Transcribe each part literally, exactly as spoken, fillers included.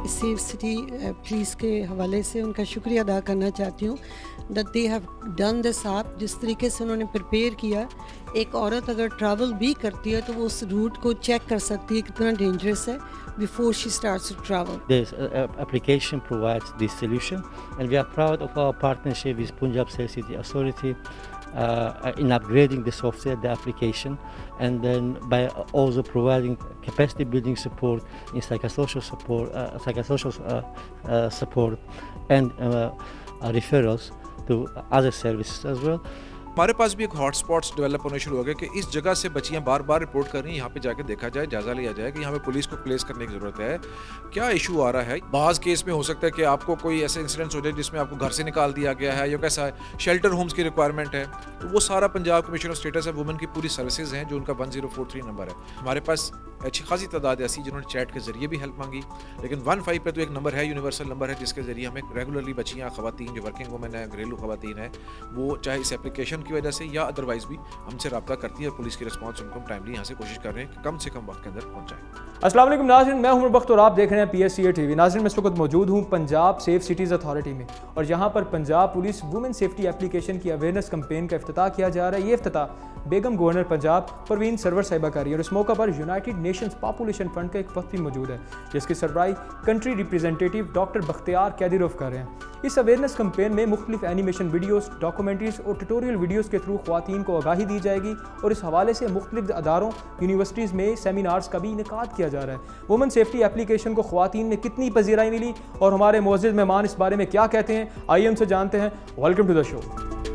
Safe city police के हवाले से उनका शुक्रिया अदा करना चाहती हूँ that they have done this आप जिस तरीके से उन्होंने प्रिपेयर किया। एक औरत अगर ट्रैवल भी करती है तो वो उस रूट को चेक कर सकती है कितना डेंजरस है before she starts to travel. This uh, application provides this solution, and we are proud of our partnership with Punjab Safe City Authority uh, in upgrading the software, the application, and then by also providing capacity building support in psychosocial support, uh, psychosocial uh, uh, support, and uh, uh, referrals to other services as well. हमारे पास भी एक hotspots develop होने शुरू हो गए कि इस जगह से बच्चियां बार बार रिपोर्ट कर रही हैं, यहाँ पे जाके देखा जाए, जायजा लिया जाए कि यहाँ पे पुलिस को प्लेस करने की ज़रूरत है, क्या इशू आ रहा है। बाज़ केस में हो सकता है कि आपको कोई ऐसे इंसिडेंट्स हो जाए जिसमें आपको घर से निकाल दिया गया है या कैसा है, शेल्टर होम्स की रिक्वायरमेंट है, तो वो सारा पंजाब कमीशन ऑफ स्टेटस है वुमेन की पूरी सर्विसेज हैं जो उनका one zero four three number है। हमारे पास अच्छी खासी तादाद ऐसी जिन्होंने चैट के जरिए भी हेल्प मांगी, लेकिन वन फाइव पे तो एक नंबर है, यूनिवर्सल नंबर है, जिसके जरिए हमें रेगुलरली बच्चियाँ, खवातीन जो वर्किंग वुमेन है, घरेलू खवातीन है, वो चाहे इस एप्लीकेशन की वजह से या अदरवाइज भी हमसे रब्ता करती है और पुलिस की रिस्पांस उनको हम टाइमली यहाँ से कोशिश कर रहे हैं कि कम से कम वक्त के अंदर पहुँच जाए। अस्सलाम वालेकुम नाज़रीन, मैं उमर बख्त और आप देख रहे हैं P S C A TV. नाज़रीन, मैं इस वक्त मौजूद हूँ पंजाब सेफ सिटीज़ अथॉरिटी में और यहाँ पर Punjab police women safety application की अवेयरनेस कैंपेन का इफ्तिताह किया जा रहा है। ये इफ्तिताह बेगम गवर्नर पंजाब परवीन सरवर साहिबा का रही है और इस मौका पर यूनाइटेड नेशंस पॉपुलेशन फंड का एक वफ्द मौजूद है जिसकी सरबराही country representative doctor Bakhtiyar Kadyrov कर रहे हैं। इस अवेयरनेस कैंपेन में मुख्तलिफ एनिमेशन वीडियोस, डॉक्यूमेंट्रीज और ट्यूटोरियल वीडियोस के थ्रू ख्वातीन को आगाही दी जाएगी और इस हवाले से मुख्तलिफ अदारों, यूनिवर्सिटीज़ में सेमिनार्स का भी इनेकाद किया जा रहा है। वुमेन सेफ्टी एप्लीकेशन को ख्वातीन ने कितनी पजीराई मिली और हमारे मुअज़्ज़िज़ मेहमान इस बारे में क्या कहते हैं, आइए उनसे जानते हैं। Welcome to the show.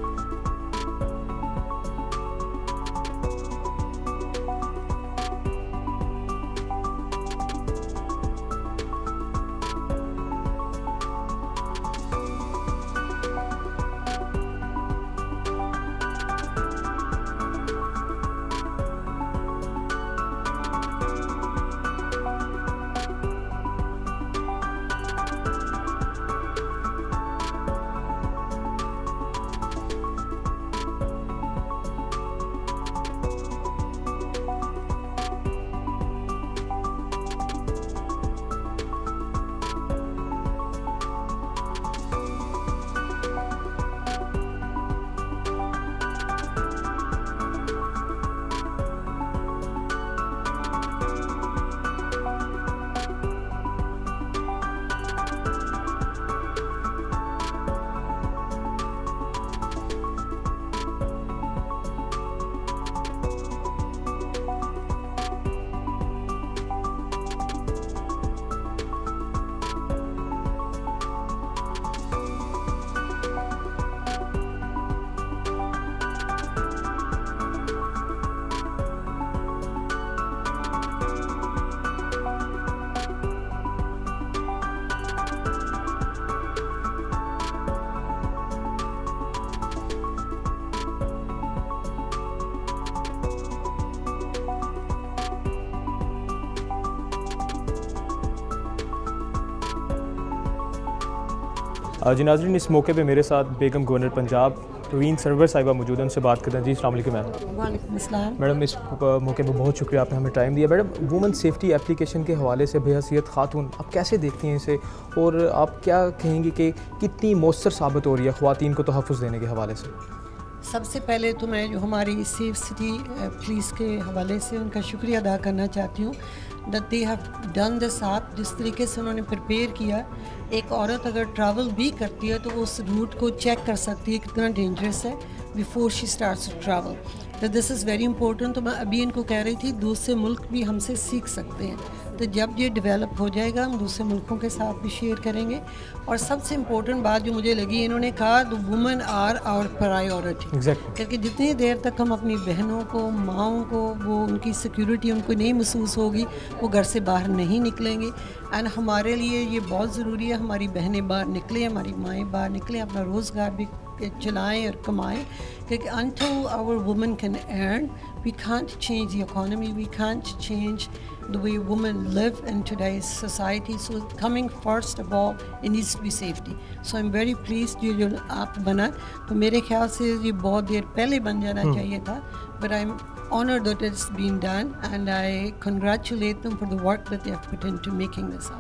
जी नाज़रीन, इस मौके पे मेरे साथ बेगम गवर्नर पंजाब परवीन सरवर साहिबा मौजूद हैं, उनसे बात करते हैं। जी अस्सलाम वालेकुम मैम। वालेकुम अस्सलाम। मैडम, इस मौके पे बहुत शुक्रिया, आपने हमें टाइम दिया। मैडम, वुमेन सेफ्टी एप्लीकेशन के हवाले से बेहैसियत खातून आप कैसे देखती हैं इसे और आप क्या कहेंगी कि कितनी मौसर साबित हो रही है ख़वातीन को तहफ़्फ़ुज़ देने के हवाले से? सबसे पहले तो मैं जो हमारी सेफ सिटी पुलिस के हवाले से उनका शुक्रिया अदा करना चाहती हूँ that they have done this आप जिस तरीके से उन्होंने प्रिपेयर किया। एक औरत अगर ट्रैवल भी करती है तो वो उस रूट को चेक कर सकती है कितना डेंजरस है before she starts to travel. तो दिस इज़ वेरी इंपॉर्टेंट। तो मैं अभी इनको कह रही थी दूसरे मुल्क भी हमसे सीख सकते हैं, तो जब ये डेवलप हो जाएगा हम दूसरे मुल्कों के साथ भी शेयर करेंगे। और सबसे इम्पोर्टेंट बात जो मुझे लगी, इन्होंने कहा the women are our priority. Exactly. क्योंकि जितनी देर तक हम अपनी बहनों को, माओं को, वो उनकी सिक्योरिटी उनको नहीं महसूस होगी, वो घर से बाहर नहीं निकलेंगे। एंड हमारे लिए ये बहुत ज़रूरी है हमारी बहनें बाहर निकलें, हमारी माएँ बाहर निकलें, अपना रोज़गार भी चलाएं और कमाएं, क्योंकि until our women can earn, we can't change the economy, we can't change the way women live in today's society. So coming first of all, it needs to be safety. So I'm very pleased ये जो आप बना, तो मेरे ख्याल से ये बहुत देर पहले बन जाना hmm. चाहिए था, but I'm honored that it's been done and I congratulate them for the work that they have put into making this up.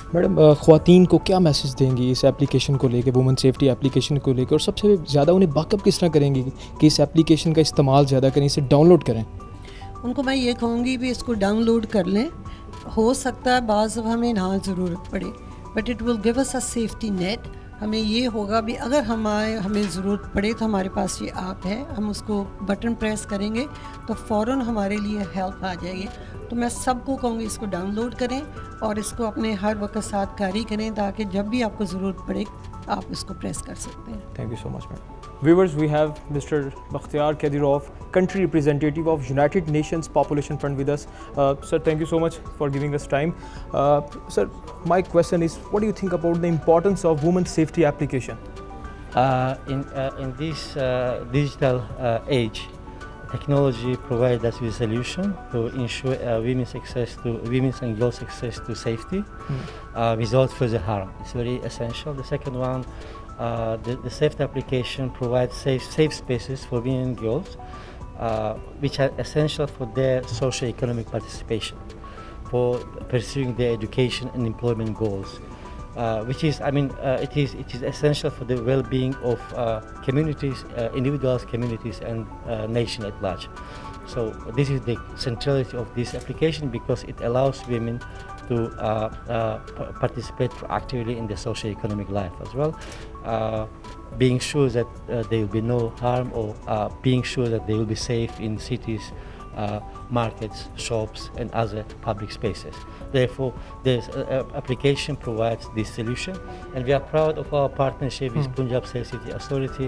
Madam ख़वातीन को क्या मैसेज देंगी इस एप्लीकेशन को लेके, वुमेन सेफ्टी एप्लीकेशन को लेकर, और सबसे ज़्यादा उन्हें बाकअप किस तरह करेंगी कि इस एप्लीकेशन का इस्तेमाल ज़्यादा करें, इसे डाउनलोड करें? उनको मैं ये कहूँगी भी इसको डाउनलोड कर लें। हो सकता है बाज़ हमें ना ज़रूरत पड़े, but it will give us a safety net. हमें ये होगा भी अगर हमारे हमें ज़रूरत पड़े तो हमारे पास ये ऐप है, हम उसको बटन प्रेस करेंगे तो फ़ौरन हमारे लिए हेल्प आ जाएगी। तो मैं सबको कहूँगी इसको डाउनलोड करें और इसको अपने हर वक्त साथ कारी करें ताकि जब भी आपको ज़रूरत पड़े आप इसको प्रेस कर सकते हैं। Thank you so much madam. Viewers, we have Mister Bakhtiyar Kadirov, country representative of United Nations Population Fund with us. Uh, sir, thank you so much for giving us time. Uh, sir, my question is, what do you think about the importance of women's safety application? Uh, in uh, in this uh, digital uh, age, technology provides us with a solution to ensure uh, women's access to women's and girls' access to safety mm. uh, without further harm. It's very essential. The second one. Uh, the, the safety application provides safe, safe spaces for women and girls, uh, which are essential for their socio-economic participation, for pursuing their education and employment goals, uh, which is, I mean, uh, it is it is essential for the well-being of uh, communities, uh, individuals, communities, and uh, nation at large. So this is the centrality of this application because it allows women to uh, uh, participate actively in the socio-economic life as well, uh, being sure that uh, there will be no harm, or uh, being sure that they will be safe in cities, uh, markets, shops, and other public spaces. Therefore, this uh, application provides this solution, and we are proud of our partnership with mm. Punjab Safe City Authority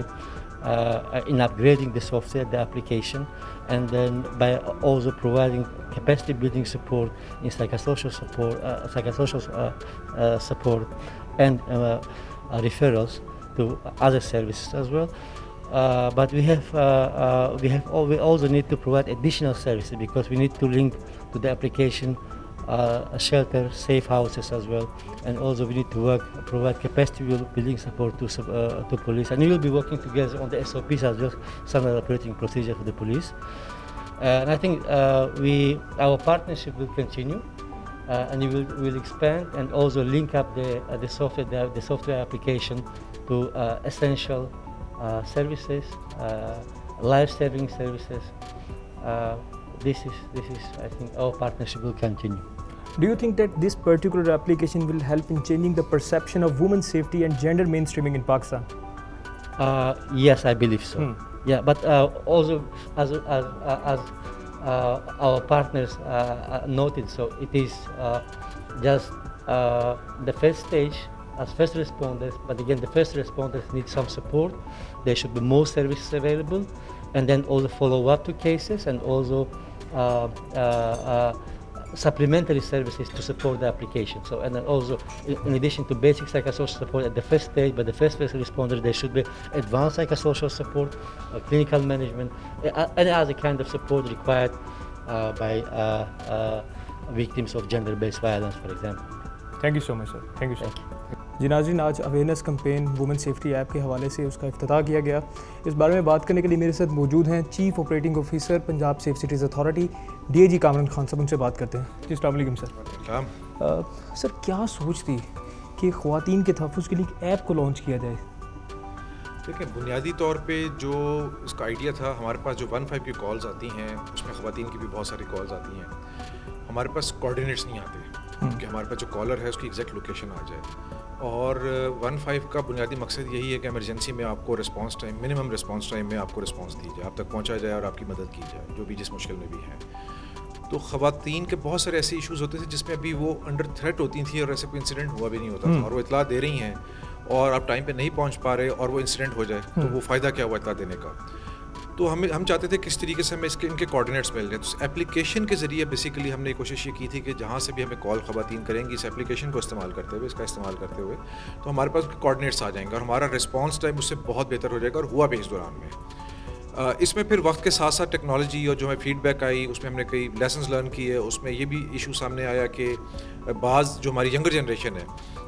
uh, in upgrading the software, the application, and then by also providing capacity building support in psychosocial support, uh, psychosocial uh, uh, support, and uh, uh, referrals to other services as well. Uh, but we have uh, uh, we have all, we also need to provide additional services because we need to link to the application uh, shelter, safe houses as well, and also we need to work provide capacity building support to uh, to police, and we will be working together on the S O Ps as well, standard operating procedure for the police. Uh, and I think uh, we our partnership will continue, uh, and we will will expand and also link up the uh, the software the, the software application to uh, essential uh, services, uh, life-saving services. Uh, this is this is I think our partnership will continue. Do you think that this particular application will help in changing the perception of women's safety and gender mainstreaming in Pakistan? Uh, yes, I believe so. Hmm. Yeah, but uh, also as as as uh, our partners uh, noted, so it is uh, just uh, the first stage as first responders. But again, the first responders need some support. There should be more services available, and then also follow up to cases, and also uh, uh, uh, supplementary services to support the application. So, and then also, in addition to basic psychosocial support at the first stage, by the first first responders, there should be advanced psychosocial support, uh, clinical management, uh, any other kind of support required uh, by uh, uh, victims of gender-based violence, for example. Thank you so much, sir. Thank you, sir. जी नाज़रीन, आज awareness campaign women safety app के हवाले से उसका इफ्तिताह किया गया। इस बारे में बात करने के लिए मेरे साथ मौजूद हैं chief operating officer Punjab safe cities authority DAG Kamran Khan साहब। उनसे बात करते हैं। जी अस्सलाम वालेकुम सर। आ, सर क्या सोच थी कि ख़वातीन के तहफ़्फ़ुज़ के लिए एक ऐप को लॉन्च किया जाए? देखिए, बुनियादी तौर पे जो इसका आइडिया था, हमारे पास जो वन फाइव की कॉल्स आती हैं उसमें ख़वातीन की भी बहुत सारी कॉल्स आती हैं। हमारे पास कोऑर्डिनेट्स नहीं आते कि हमारे पास जो कॉलर है उसकी एग्जैक्ट लोकेशन आ जाए। और वन फाइव का बुनियादी मकसद यही है कि इमरजेंसी में आपको response time, minimum response time में आपको रिस्पांस दी जाए, आप तक पहुंचा जाए और आपकी मदद की जाए, जो भी जिस मुश्किल में भी है। तो ख़वातीन के बहुत सारे ऐसे इश्यूज़ होते थे जिसमें अभी वो अंडर थ्रेट होती थी और ऐसे कोई इंसिडेंट हुआ भी नहीं होता था, और वो इतला दे रही हैं और आप टाइम पे नहीं पहुंच पा रहे और वो इंसिडेंट हो जाए, तो वो फ़ायदा क्या हुआ इतला देने का। तो हमें हम चाहते थे किस तरीके से हमें इसके इनके कोऑर्डिनेट्स मिल जाए। तो एप्लीकेशन के ज़रिए बेसिकली हमने कोशिश ये की थी कि जहाँ से भी हमें कॉल ख़वातीन करेंगी इस एप्लीकेशन को इस्तेमाल करते हुए, इसका इस्तेमाल करते हुए, तो हमारे पास कोऑर्डिनेट्स आ जाएंगे और हमारा रिस्पांस टाइम उससे बहुत बेहतर हो जाएगा। और हुआ भी इस दौरान में इसमें फिर वक्त के साथ साथ टेक्नोलॉजी और जो हमें फीडबैक आई उसमें हमने कई लेसन्स लर्न किए। उसमें ये भी इशू सामने आया कि बाज़ जो हमारी यंगर जनरेशन है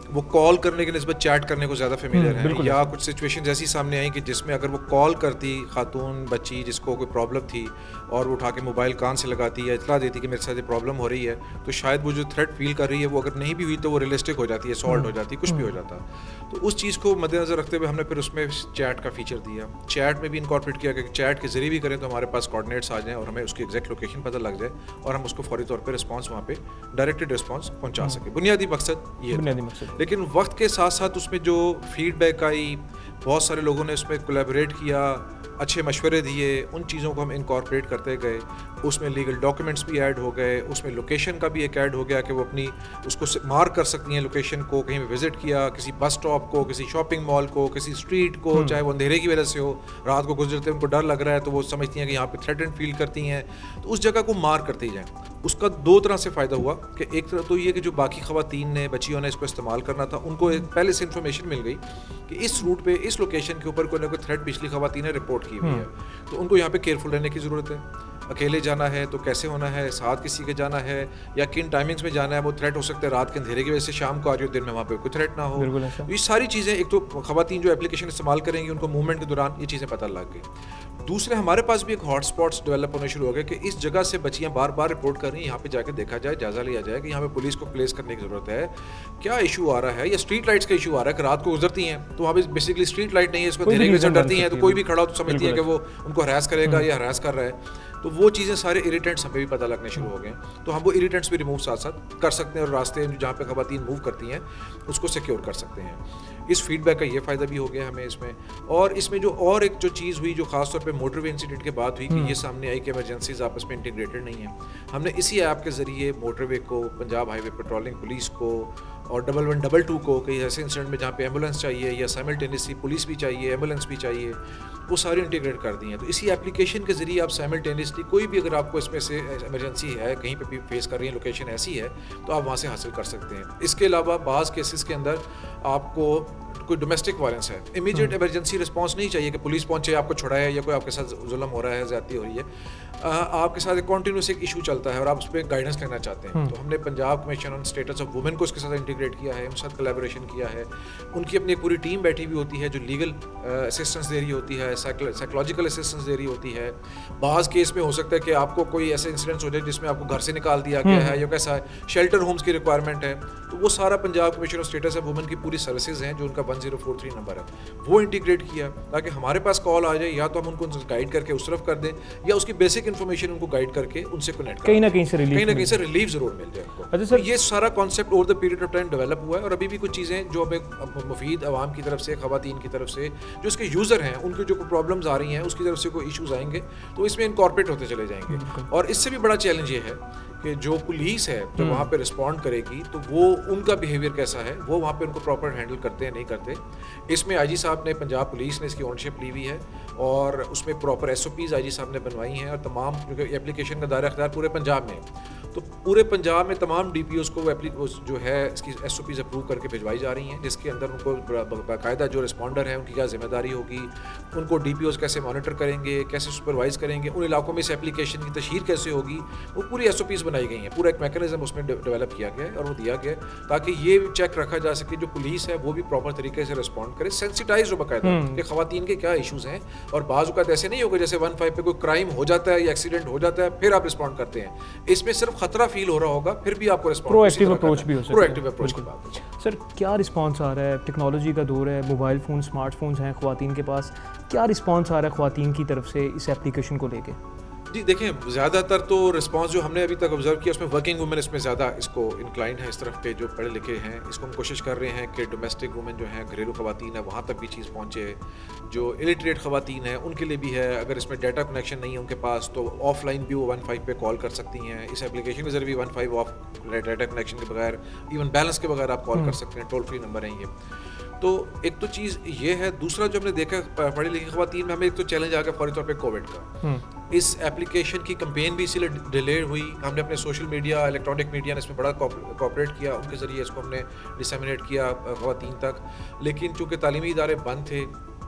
वो कॉल करने के निस्बत चैट करने को ज़्यादा फेमिलियर है, या ऐसा। कुछ सिचुएशंस ऐसी सामने आई कि जिसमें अगर वो कॉल करती खातून बच्ची जिसको कोई प्रॉब्लम थी और वो उठा के मोबाइल कान से लगाती या इतला देती कि मेरे साथ ये प्रॉब्लम हो रही है, तो शायद वो जो थ्रेट फील कर रही है वो अगर नहीं भी हुई तो वो रियलिस्टिक हो जाती है, सॉल्व हो जाती है, कुछ भी हो जाता। तो उस चीज़ को मद्देनज़र रखते हुए हमने फिर उसमें चैट का फीचर दिया। चैट में भी इनकॉर्पोरेट किया कि चैट के जरिए भी करें तो हमारे पास कोऑर्डिनेट्स आ जाएँ और हमें उसकी एग्जैक्ट लोकेशन पता लग जाए और हम उसको फौरी तौर पर रिस्पॉन्स वहाँ पे डायरेक्टेड रिस्पॉन्स पहुँचा सकें। बुनियादी मकसद ये था। लेकिन वक्त के साथ साथ उसमें जो फीडबैक आई, बहुत सारे लोगों ने उसमें कोलैबोरेट किया, अच्छे मशवरे दिए, उन चीज़ों को हम इनकॉर्पोरेट करते गए। उसमें लीगल डॉक्यूमेंट्स भी ऐड हो गए, उसमें लोकेशन का भी एक ऐड हो गया कि वो अपनी उसको मार्क कर सकती हैं लोकेशन को, कहीं विजिट किया, किसी बस स्टॉप को, किसी शॉपिंग मॉल को, किसी स्ट्रीट को, चाहे वो अंधेरे की वजह से हो, रात को गुजरते उनको डर लग रहा है तो वो समझती हैं कि यहाँ पे थ्रेटेंड फील करती हैं, तो उस जगह को मार्क करते ही जाएँ। उसका दो तरह से फ़ायदा हुआ कि एक तरह तो ये कि जो बाकी ख़वातीन ने, बच्चियों ने इसको इस्तेमाल करना था, उनको एक पहले से इन्फॉर्मेशन मिल गई कि इस रूट पे, इस लोकेशन के ऊपर कोई ना कोई थ्रेट पिछली ख़वातीन ने रिपोर्ट की हुई है, तो उनको यहाँ पे केयरफुल रहने की ज़रूरत है। अकेले जाना है तो कैसे होना है, साथ किसी के जाना है, या किन टाइमिंग्स में जाना है। वो थ्रेट हो सकता है रात के अंधेरे की वजह से शाम को आ रही हो, दिन में वहाँ पे कोई थ्रेट ना हो। ये सारी चीज़ें, एक तो ख़वातीन जो एप्लीकेशन इस्तेमाल करेंगी उनको मूवमेंट के दौरान ये चीज़ें पता लग गई। दूसरे, हमारे पास भी एक हॉटस्पॉट्स डेवलप होने शुरू हो गए कि इस जगह से बच्चियाँ बार बार रिपोर्ट कर रही हैं, यहाँ पे जाके देखा जाए, जायजा लिया जाए कि यहाँ पे पुलिस को प्लेस करने की ज़रूरत है, क्या इशू आ रहा है, या स्ट्रीट लाइट्स का इशू आ रहा है कि रात को गुजरती हैं तो वहाँ पे बेसिकली स्ट्रीट लाइट नहीं है, इसको अंधेरे की वजह से डरती हैं, तो कोई भी खड़ा हो तो समझती है कि वो उनको हरास करेगा या हरास कर रहा है। तो वो चीज़ें सारे इरिटेंट्स हमें भी पता लगने शुरू हो गए, तो हम वो इरिटेंट्स भी रिमूव साथ साथ कर सकते हैं और रास्ते जहाँ पे ख़वातीन मूव करती हैं उसको सिक्योर कर सकते हैं। इस फीडबैक का ये फ़ायदा भी हो गया हमें इसमें। और इसमें जो और एक जो चीज़ हुई जो ख़ास तौर पे मोटरवे इंसिडेंट के बाद हुई कि ये सामने आई कि इमरजेंसीज आपस में इंटीग्रेटेड नहीं है। हमने इसी ऐप के ज़रिए मोटरवे को, पंजाब हाईवे पेट्रोलिंग पुलिस को और डबल वन डबल टू को, कई ऐसे इंसिडेंट में जहाँ पे एम्बुलेंस चाहिए या साइमल्टेनियसली पुलिस भी चाहिए, एम्बुलेंस भी चाहिए, वो सारी इंटीग्रेट कर दी हैं। तो इसी एप्लीकेशन के ज़रिए आप साइमल्टेनियसली कोई भी, अगर आपको इसमें से इमरजेंसी है, कहीं पे भी फेस कर रही है, लोकेशन ऐसी है, तो आप वहाँ से हासिल कर सकते हैं। इसके अलावा बाज़ केसेस के अंदर आपको कोई डोमेस्टिक वायलेंस है, इमीडिएट इमरजेंसी रिस्पांस नहीं चाहिए कि पुलिस पहुंचे, आपको छुड़ाए, या कोई आपके साथ जुल्म हो रहा है, ज़्यादती हो रही है, आ, आपके साथ एक कॉन्टीन्यूस एक इशू चलता है और आप उस पर गाइडेंस लेना चाहते हैं, तो हमने Punjab commission on status of women को उसके साथ इंटीग्रेट किया है, उनके साथ कोलैबोरेशन किया है। उनकी अपनी एक पूरी टीम बैठी हुई होती है जो लीगल असिस्टेंस दे रही होती है, साइकोलॉजिकल असिस्टेंस दे रही होती है। बाज़ केस में हो सकता है कि आपको कोई ऐसे इंसिडेंट्स हो जाए जिसमें आपको घर से निकाल दिया गया है, या कैसा है, शेल्टर होम्स की रिक्वायरमेंट है, तो वो सारा Punjab commission of status of women की पूरी सर्विसेज हैं जो उनका one zero four three number है, वो इंटीग्रेट किया ताकि हमारे पास कॉल आ जाए, या तो हम उनको गाइड करके उस तरफ कर दें, या उसकी बेसिक इन्फॉर्मेशन उनको गाइड करके उनसे कनेक्ट कहीं ना कहीं से रिलीफ कहीं ना कहीं से रिलीफ जरूर मिल जाए उनको। अच्छा सर, तो ये सारा concept over the period of time develop हुआ है और अभी भी कुछ चीज़ें जो हमें मुफीद आवाम की तरफ से, ख़वातीन की तरफ से, जो इसके यूज़र हैं, उनकी जो प्रॉब्लम्स आ रही हैं उसकी तरफ से कोई इशूज़ आएंगे तो इसमें इनकॉर्पोरेट होते चले जाएंगे। और इससे भी बड़ा चैलेंज ये है कि जो पुलिस है जब वहाँ पे रिस्पॉन्ड करेगी तो वो उनका बिहेवियर कैसा है, वो वहाँ पे उनको प्रॉपर हैंडल करते हैं नहीं करते। इसमें आईजी साहब ने, पंजाब पुलिस ने इसकी ओनरशिप ली हुई है और उसमें प्रॉपर एसओपीज़ आईजी साहब ने बनवाई हैं, और तमाम क्योंकि एप्लीकेशन का दायरा अख्तियार पूरे पंजाब में है, तो पूरे पंजाब में तमाम डी पी ओज़ को वो जो है इसकी एस ओ पीज़ अप्रूव करके भिजवाई जा रही हैं, जिसके अंदर उनको बाकायदा जो रिस्पॉन्डर है उनकी क्या जिम्मेदारी होगी, उनको डी पी ओज़ कैसे मॉनिटर करेंगे, कैसे सुपरवाइज़ करेंगे, उन इलाकों में इस एप्लीकेशन की तशहीर कैसे होगी, वो पूरी एस ओ पीज़ बनाई गई हैं। पूरा एक मैकेनिज्म उसमें डेवलप किया गया है और वो दिया गया है ताकि ये चेक रखा जा सके जो पुलिस है वो भी प्रॉपर तरीके से रिस्पॉन्ड करे, सेंसिटाइज हो बाकायदा कि ख़वातीन के क्या इशूज़ हैं। और बाज़ औक़ात ऐसे नहीं होगा जैसे वन फाइव पे कोई क्राइम हो जाता है या एक्सीडेंट हो जाता है फिर आप रिस्पॉन्ड करते हैं, इसमें सिर्फ खतरा फील हो रहा होगा फिर भी आपको रिस्पॉन्ड, प्रोएक्टिव अप्रोच भी हो सकता है। प्रोएक्टिव अप्रोच की बात। सर क्या रिस्पांस आ रहा है, टेक्नोलॉजी का दौर है, मोबाइल फ़ोन, स्मार्टफोन्स हैं ख़वातीन के पास, क्या रिस्पांस आ रहा है ख़वातीन की तरफ से इस एप्लीकेशन को लेके? जी देखें, ज़्यादातर तो रिस्पांस जो हमने अभी तक ऑब्जर्व किया उसमें वर्किंग वुमेन इसमें ज़्यादा इसको इंक्लाइंड है, इस तरफ पे जो पढ़े लिखे हैं इसको हम कोशिश कर रहे हैं कि डोमेस्टिक वुमेन जो हैं, घरेलू ख़वातीन है, वहाँ तक भी चीज़ पहुँचे। जो इलिटरेट ख़वातीन हैं उनके लिए भी है, अगर इसमें डाटा कनेक्शन नहीं है उनके पास तो ऑफलाइन भी वो वन फाइव पे कॉल कर सकती हैं। इस एप्लीकेशन के जरिए one five off data connection के बगैर, इवन बैलेंस के बगैर आप कॉल कर सकते हैं, टोल फ्री नंबर है ये। तो एक तो चीज़ ये है। दूसरा जो हमने देखा पढ़ी लिखी ख़वातीन में, हमें एक तो चैलेंज आ गया फौरी तौर पे कोविड का। इस एप्लीकेशन की कैंपेन भी इसीलिए डिले हुई। हमने अपने सोशल मीडिया, इलेक्ट्रॉनिक मीडिया ने इसमें बड़ा कोऑपरेट किया, उनके ज़रिए इसको हमने डिसेमिनेट किया ख़वातीन तक। लेकिन चूँकि तालीमी इदारे बंद थे,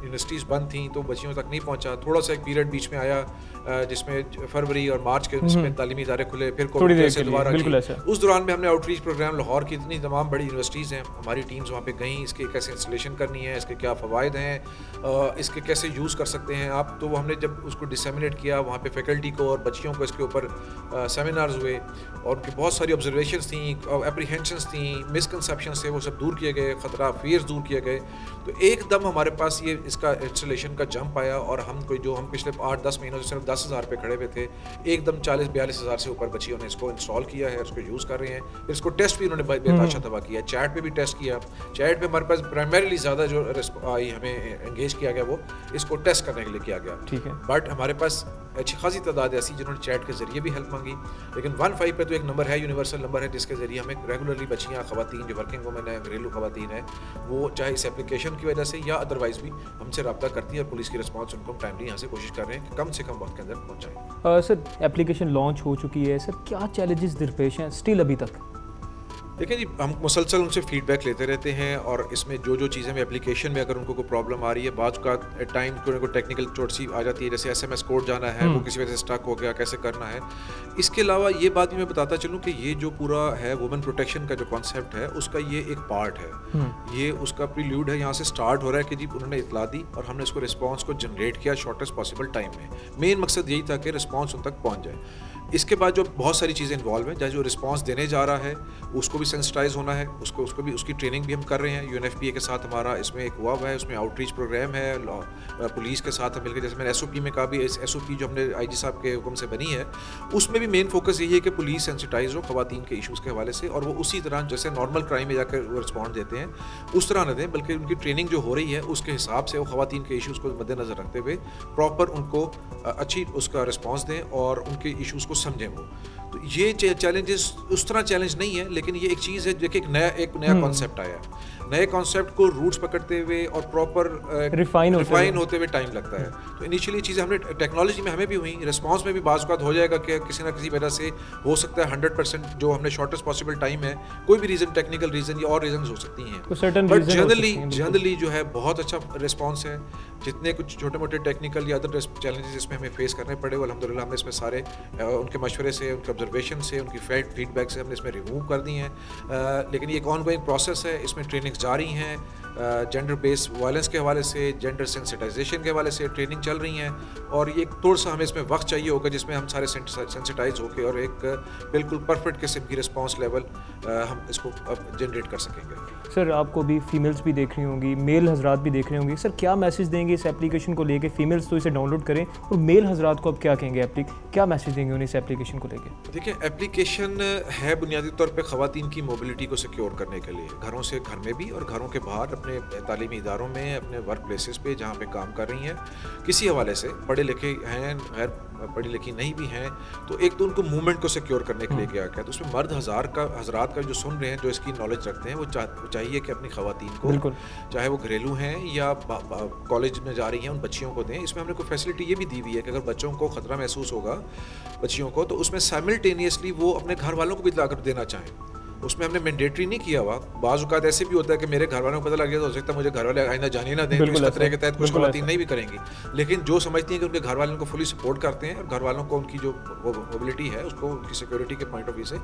यूनिवर्सिटीज़ बंद थी तो बच्चियों तक नहीं पहुंचा। थोड़ा सा एक पीरियड बीच में आया जिसमें फरवरी और मार्च के इसमें तालीमी इदारे खुले, फिर कोविड से दोबारा उस दौरान में हमने आउटरीच प्रोग्राम लाहौर की इतनी तमाम बड़ी यूनिवर्सिटीज़ हैं, हमारी टीम्स वहाँ पे गई, इसके कैसे इंस्टॉलेशन करनी है, इसके क्या फ़वाइद हैं, इसके कैसे यूज़ कर सकते हैं आप। तो वो हमने जब उसको डिसेमिनेट किया वहाँ पे फैकल्टी को और बच्चियों को इसके ऊपर सेमिनार्स हुए और उनकी बहुत सारी ऑब्जर्वेशंस थी, एप्रीहेंशंस थी, मिसकंसेप्शंस थे, वो सब दूर किए गए, ख़तरा फियर्स दूर किए गए। तो एकदम हमारे पास ये इसका इंस्टॉलेशन का जंप आया और हम कोई जो हम पिछले आठ दस महीनों से सिर्फ दस हज़ार पे खड़े हुए थे, एकदम चालीस बयालीस हज़ार से ऊपर बच्चियों ने इसको इंस्टॉल किया है, उसको यूज़ कर रहे हैं। फिर इसको टेस्ट भी उन्होंने बेताशा तबाह किया, चैट पे भी टेस्ट किया। चैट पे हमारे पास प्राइमरीली ज़्यादा जो आई हमें एंगेज किया गया वो इसको टेस्ट करने के लिए किया गया। ठीक है, बट हमारे पास अच्छी खासी तादाद ऐसी जिन्होंने चैट के जरिए भी हेल्प मांगी। लेकिन वन फाइव पे तो एक नंबर है, यूनिवर्सल नंबर है, जिसके जरिए हमें रेगुलरली बच्चियाँ, खवातीन जो वर्किंग वुमेन है, घरेलू खवातीन है, वो चाहे इस एप्लीकेशन की वजह से या अदरवाइज भी हमसे रब्ता करती है और पुलिस की रिस्पॉन्स उनको टाइमली यहाँ से कोशिश कर रहे हैं कि कम से कम वक्त के अंदर पहुँचाएँ। सर, एप्लीकेशन लॉन्च हो चुकी है, सर क्या चैलेंजेस दरपेश हैं स्टिल अभी तक? देखिए जी, हम मुसलसल उनसे फीडबैक लेते रहते हैं और इसमें जो जो चीज़ें एप्लीकेशन में अगर उनको कोई प्रॉब्लम आ रही है, बाज़ का टाइम को उनको टेक्निकल चोट सी आ जाती है, जैसे एसएमएस कोड जाना है वो किसी वजह से स्टक हो गया, कैसे करना है। इसके अलावा ये बात भी मैं बताता चलूँ कि ये जो पूरा है वुमेन प्रोटेक्शन का जो कॉन्सेप्ट है उसका ये एक पार्ट है, ये उसका प्रील्यूड है। यहाँ से स्टार्ट हो रहा है कि जी उन्होंने इतला दी और हमने उसको रिस्पॉन्स को जनरेट किया शॉर्टेस्ट पॉसिबल टाइम में। मेन मकसद यही था कि रिस्पॉन्स उन तक पहुँच जाए। इसके बाद जो बहुत सारी चीज़ें इन्वॉल्व हैं, जैसे जो रिस्पांस देने जा रहा है उसको भी सेंसिटाइज होना है, उसको उसको भी उसकी ट्रेनिंग भी हम कर रहे हैं। यूएनएफपीए के साथ हमारा इसमें एक हुआ हुआ है, उसमें आउटरीच प्रोग्राम है, पुलिस के साथ हम मिलकर, जैसे मैंने एसओपी में कहा भी, एस ओ पी जो हमने आईजी साहब के हुक्म से बनी है उसमें भी मेन फोकस यही है कि पुलिस सेंसिटाइज हो खवातीन के इशूज़ के हवाले से, और वो उसी तरह जैसे नॉर्मल क्राइम में जाकर वो रिस्पॉन्ड देते हैं उस तरह न दें, बल्कि उनकी ट्रेनिंग जो हो रही है उसके हिसाब से वो खवातीन के इशूज़ को मद्देनज़र रखते हुए प्रॉपर उनको अच्छी उसका रिस्पॉन्स दें और उनके इशूज़ को समझें। वो तो ये चैलेंजेस उस तरह चैलेंज नहीं है, लेकिन ये एक चीज़ है देखिए, एक नया एक नया कॉन्सेप्ट आया है। नए कॉन्सेप्ट को रूट्स पकड़ते हुए और प्रॉपर रिफाइन रिफाइन होते हुए टाइम लगता है। तो इनिशियली चीज़ें हमने टेक्नोलॉजी में हमें भी हुई, रिस्पांस में भी बाज़ बात हो जाएगा कि किसी ना किसी वजह से हो सकता है हंड्रेड परसेंट जो हमने शॉर्टेस्ट पॉसिबल टाइम है, कोई भी रीज़न, टेक्निकल रीज़न या और रीजन हो सकती हैं, बट जनरली जनरली जो है बहुत अच्छा रिस्पॉन्स है। जितने कुछ छोटे मोटे टेक्निकल या अदर चैलेंजेस इसमें हमें फेस करने पड़े वो अल्हम्दुलिल्लाह हमने इसमें सारे उनके मशवरे से, उनके ऑब्जर्वेशन से, उनकी फैक्ट फीडबैक से हमने इसमें रिमूव कर दी हैं। लेकिन ये एक ऑन गोइंग प्रोसेस है, इसमें ट्रेनिंग्स जारी हैं, जेंडर बेस्ड वायलेंस के हवाले से, जेंडर सेंसिटाइजेशन के हवाले से ट्रेनिंग चल रही हैं, और ये थोड़ा सा हमें इसमें वक्त चाहिए होगा जिसमें हम सारे सेंसिटाइज होकर और एक बिल्कुल परफेक्ट किस्म की रिस्पांस लेवल हम इसको जनरेट कर सकेंगे। सर, आपको भी फीमेल्स भी देख रही होंगी, मेल हजरात भी देख रहे होंगे, सर क्या मैसेज देंगे इस एप्लीकेशन को लेके? फीमेल्स तो इसे डाउनलोड करें, और मेल हजरात को अब क्या कहेंगे, एप्ली क्या मैसेज देंगे उन्हें इस एप्लीकेशन को लेके? देखिए, एप्लीकेशन है बुनियादी तौर पे ख़वातीन की मोबिलिटी को सिक्योर करने के लिए, घरों से घर में भी और घरों के बाहर, अपने तालीमी इदारों में, अपने वर्क प्लेसेस पे जहाँ पे काम कर रही हैं, किसी हवाले से पढ़े लिखे हैं, गैर पढ़ी लिखी नहीं भी हैं, तो एक तो उनको मूवमेंट को सिक्योर करने के लिए क्या क्या है। तो उसमें मर्द हज़ार का हजरात का जो सुन रहे हैं, जो इसकी नॉलेज रखते हैं, वो चाहिए कि अपनी ख़वातीन को, चाहे वो घरेलू हैं या कॉलेज में जा रही हैं, उन बच्चियों को दें। इसमें हमने कोई फैसिलिटी ये भी दी हुई है कि अगर बच्चों को ख़तरा महसूस होगा बच्चियों को, तो उसमें साइमल्टेनियसली वो अपने घर वालों को भी लाकर देना चाहें। उसमें हमने मैंडेटरी नहीं किया हुआ। बाज़ औक़ात ऐसे भी होता है कि मेरे घर वालों को पता लग गया तो हो सकता है मुझे घर वाले आइंदा जाने ना दें, तो इस खतरे के तहत कुछ ख़वातीन नहीं भी करेंगी। लेकिन जो समझती हैं कि उनके घर वालों को फुली सपोर्ट करते हैं और घर वालों को उनकी जो मोबिलिटी है उसको उनकी सिक्योरिटी के पॉइंट ऑफ व्यू से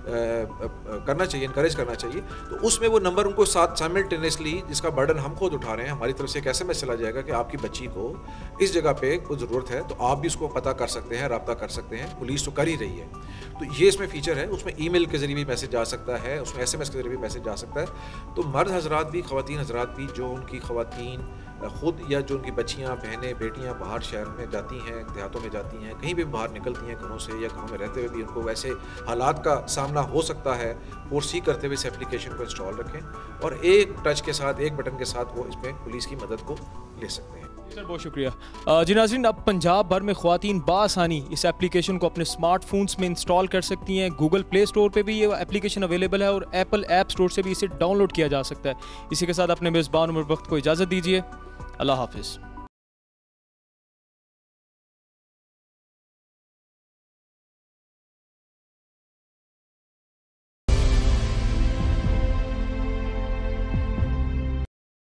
करना चाहिए, इनकरेज करना चाहिए, तो उसमें वो नंबर उनको साथ साइमल्टेनियसली, जिसका बर्डन हम खुद उठा रहे हैं, हमारी तरफ से एक एस एम एस चला जाएगा कि आपकी बच्ची को इस जगह पे कोई ज़रूरत है, तो आप भी उसको पता कर सकते हैं, रब्ता कर सकते हैं, पुलिस तो कर ही रही है। तो ये इसमें फ़ीचर है। उसमें ईमेल के ज़रिए भी मैसेज जा सकता है, उसमें एस एम एस के ज़रिए भी मैसेज जा सकता है। तो मर्द हजरात भी, ख़वातीन हजरात भी, जो उनकी ख़वातीन खुद या जो उनकी बच्चियाँ, बहनें, बेटियाँ बाहर शहर में जाती हैं, देहातों में जाती हैं, कहीं भी बाहर निकलती हैं घरों से, या गाँव में रहते हुए भी उनको वैसे हालात का सामना हो सकता है, फोर्सी करते हुए इस एप्लीकेशन को इंस्टॉल रखें और एक टच के साथ, एक बटन के साथ वो इसमें पुलिस की मदद को ले सकते हैं। सर, बहुत शुक्रिया। जी नाज़रीन, अब पंजाब भर में ख़वातीन बासानी इस एप्लीकेशन को अपने स्मार्टफोन्स में इंस्टॉल कर सकती हैं। गूगल प्ले स्टोर पे भी ये एप्लीकेशन अवेलेबल है और एप्पल ऐप स्टोर से भी इसे डाउनलोड किया जा सकता है। इसी के साथ अपने मेज़बान उमर वक्त को इजाज़त दीजिए। अल्लाह हाफिज़।